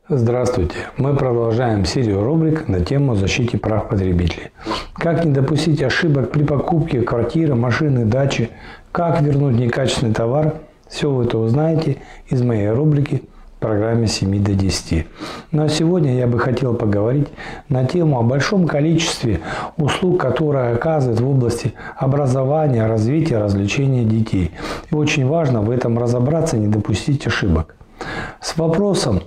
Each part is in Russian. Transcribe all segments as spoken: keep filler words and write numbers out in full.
Здравствуйте! Мы продолжаем серию рубрик на тему защиты прав потребителей. Как не допустить ошибок при покупке квартиры, машины, дачи, как вернуть некачественный товар, все вы это узнаете из моей рубрики в программе с семи до десяти. Но сегодня я бы хотел поговорить на тему о большом количестве услуг, которые оказывают в области образования, развития, развлечения детей. И очень важно в этом разобраться и не допустить ошибок. С вопросом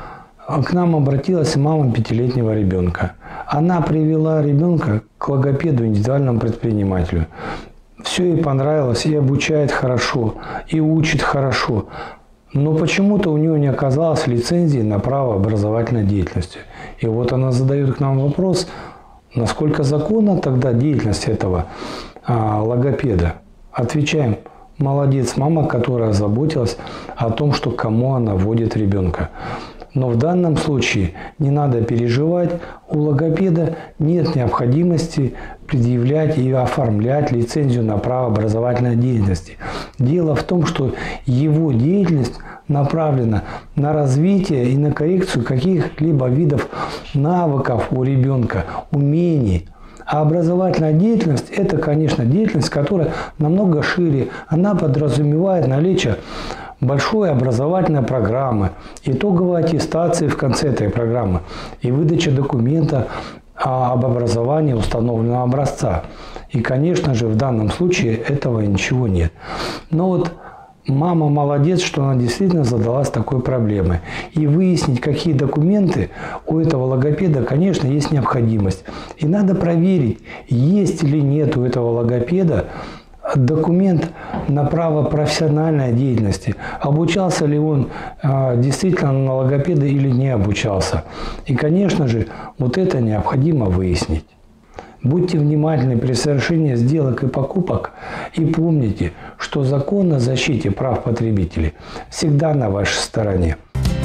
к нам обратилась мама пятилетнего ребенка. Она привела ребенка к логопеду, индивидуальному предпринимателю. Все ей понравилось, и обучает хорошо, и учит хорошо. Но почему-то у нее не оказалось лицензии на право образовательной деятельности. И вот она задает к нам вопрос, насколько законна тогда деятельность этого а, логопеда. Отвечаем, молодец мама, которая заботилась о том, что кому она вводит ребенка. Но в данном случае не надо переживать, у логопеда нет необходимости предъявлять и оформлять лицензию на право образовательной деятельности. Дело в том, что его деятельность направлена на развитие и на коррекцию каких-либо видов навыков у ребенка, умений. А образовательная деятельность – это, конечно, деятельность, которая намного шире. Она подразумевает наличие большой образовательной программы, итоговой аттестации в конце этой программы и выдача документа об образовании установленного образца. И, конечно же, в данном случае этого ничего нет. Но вот мама молодец, что она действительно задалась такой проблемой. И выяснить, какие документы у этого логопеда, конечно, есть необходимость. И надо проверить, есть или нет у этого логопеда документ на право профессиональной деятельности. Обучался ли он а, действительно на логопеда или не обучался. И, конечно же, вот это необходимо выяснить. Будьте внимательны при совершении сделок и покупок и помните, что закон о защите прав потребителей всегда на вашей стороне.